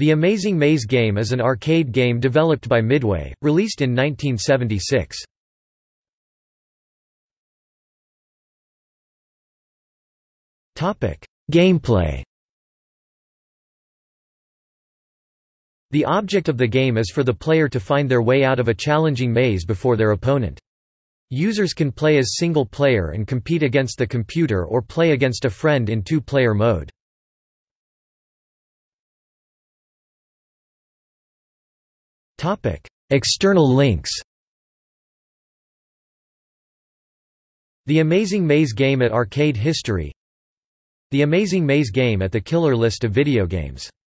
The Amazing Maze game is an arcade game developed by Midway, released in 1976. Gameplay. The object of the game is for the player to find their way out of a challenging maze before their opponent. Users can play as single player and compete against the computer or play against a friend in two-player mode. External links. The Amazing Maze game at Arcade History. The Amazing Maze game at the Killer List of video games.